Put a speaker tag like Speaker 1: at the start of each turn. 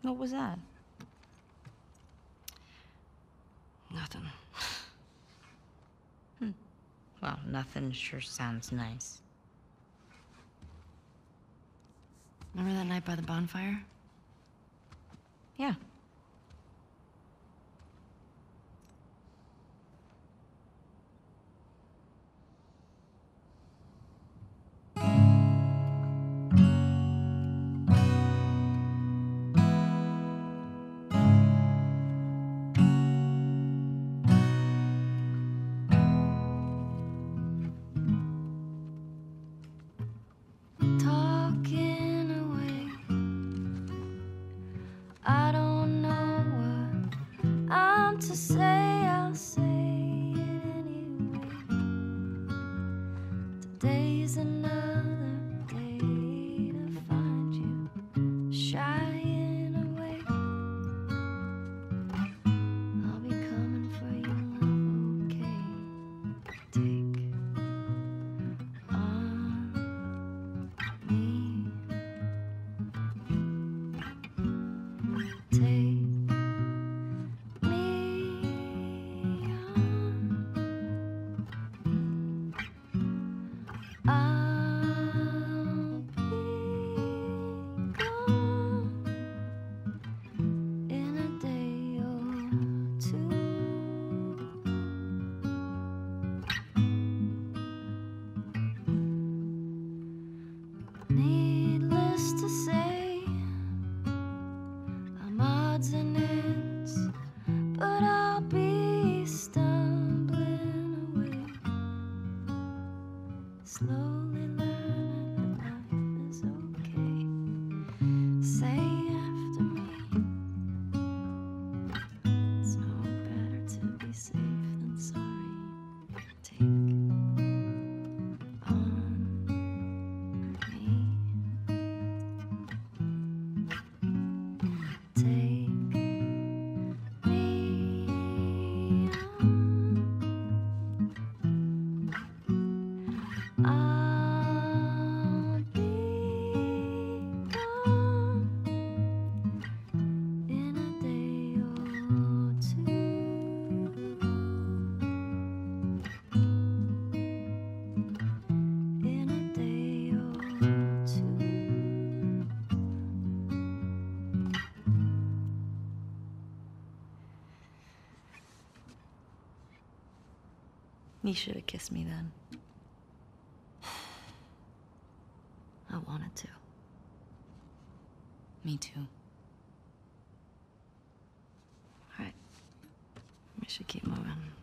Speaker 1: What was that?
Speaker 2: Nothing.
Speaker 1: Well, nothing sure sounds nice.
Speaker 2: Remember that night by the bonfire?
Speaker 1: Yeah.
Speaker 3: Talking away, I don't know what I'm to say, I'll say it anyway. Today's another day to find you shying away. I'll be coming for you, love, okay? Take on me. Take me on. I'll be gone in a day or two. Needless to say, I'm odds and ends, but I'll be stumbling away, slowly learning that life is okay. Say after me, it's no better to be safe than sorry. Take on me. Take me on. I'll be gone in a day or two. In a day or two.
Speaker 2: You should have kissed me then. I wanted to. Me too. All right. We should keep moving.